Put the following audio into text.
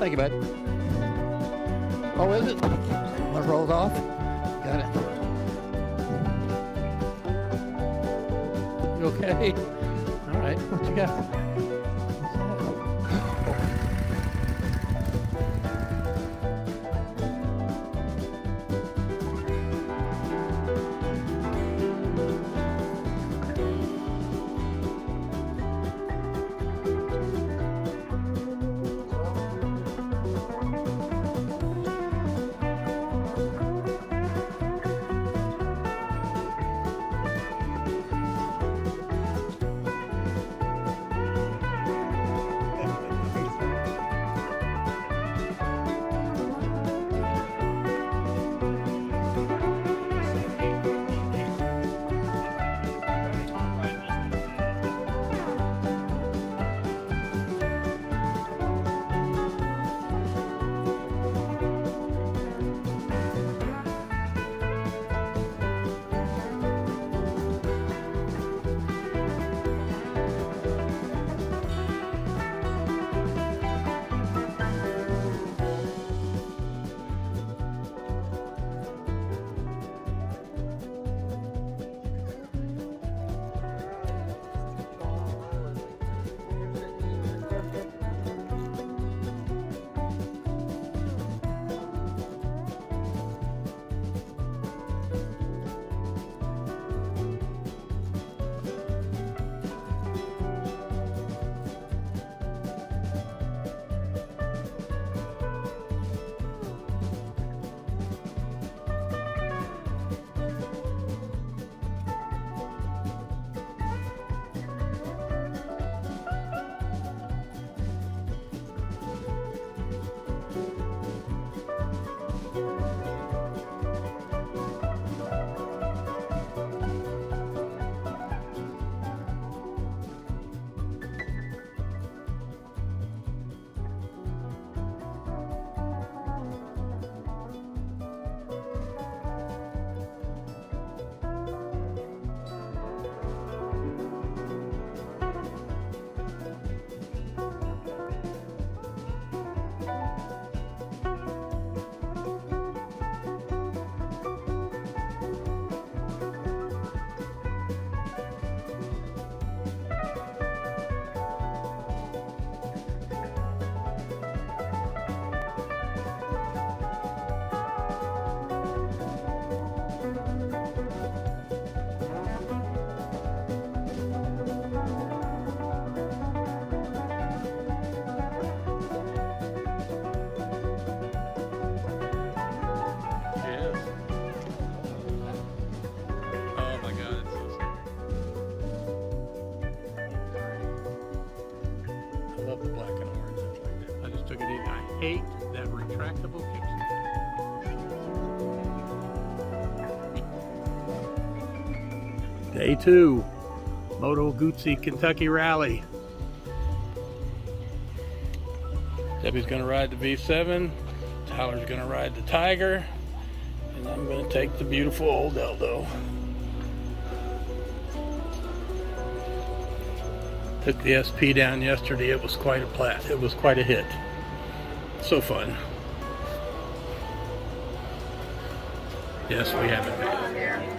Thank you, bud. Oh, is it? One rolls off. Got it. You okay? All right. What you got? Love the black and orange. I just took it in. I hate that retractable kickstand. Day 2, Moto Guzzi Kentucky Rally. Debbie's gonna ride the V7. Tyler's gonna ride the Tiger, and I'm gonna take the beautiful old Eldo. Took the SP down yesterday. It was quite a hit. So fun. Yes, we have it.